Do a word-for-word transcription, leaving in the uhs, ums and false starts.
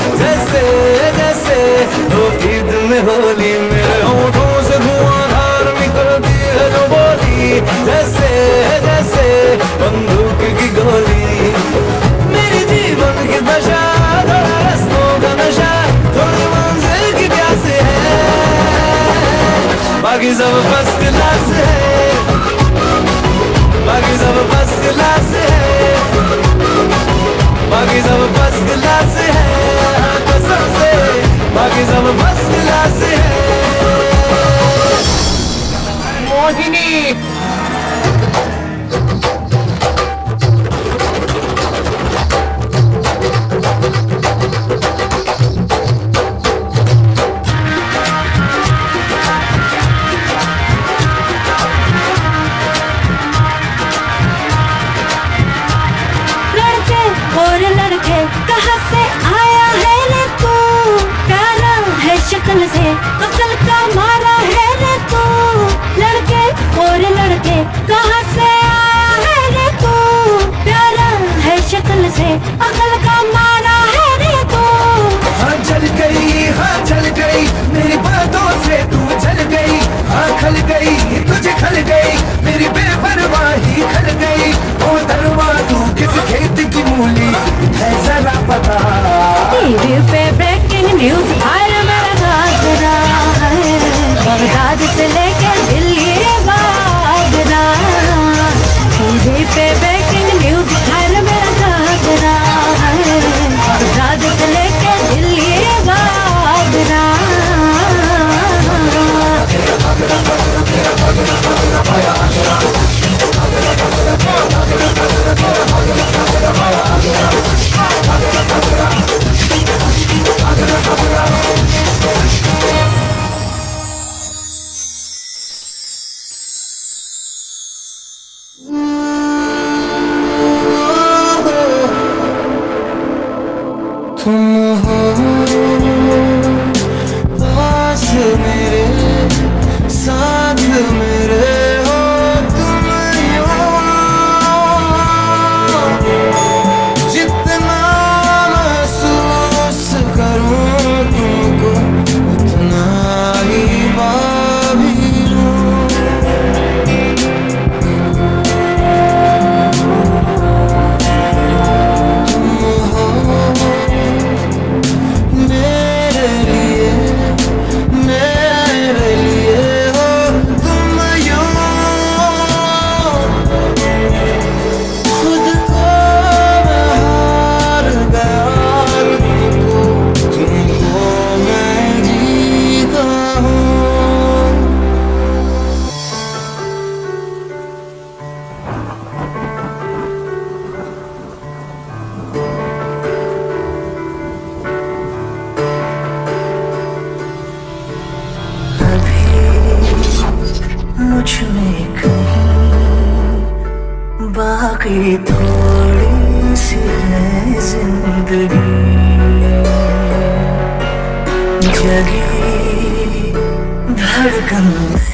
जैसे जैसे वो ईद में होली, मेरे होठों से धुआंधार निकलती है जो बोली, जैसे जैसे बंदूक की गोली। मेरी जीवन की दशा थोड़ा रस्तों का नशा, थोड़ी मंजिल की प्यास है, बाकी सब फर्स्ट क्लास है, बाकी सब फर्स्ट क्लास है, बाकी सब फर्स्ट क्लास है, कसम से बाकी सब फर्स्ट क्लास है। मोहिनी और लड़के कहाँ से आया है रे तू, प्यारा है शक्ल से अकल का मारा है रे तू। लड़के और लड़के कहाँ से आया है रे तू, प्यारा है शक्ल से अकल का मारा है रे तू। हाँ जल गई, हाँ जल गई, मेरी बातों से तू जल गई, हाँ खल गई, तुझे खल गई, मेरी बेपरवाही खल गई। ओ दरवा तू किस खेत की मूली है जरा पता, टीवी पे ब्रेकिंग न्यूज हर मेरा घाघरा है, बगदाद से लेके दिल्ली आगरा। टीवी पे ब्रेकिंग न्यूज हर मेरा घाघरा है, बगदाद से लेके दिल्ली आगरा। तुम हो पास मेरे, साथ मेरे हो तुम यूं, जितना महसूस करूं तुमको उतना ही बाभी हूँ। मुझमें कहीं बाकी थोड़ी सी है जिंदगी, जगी धड़कन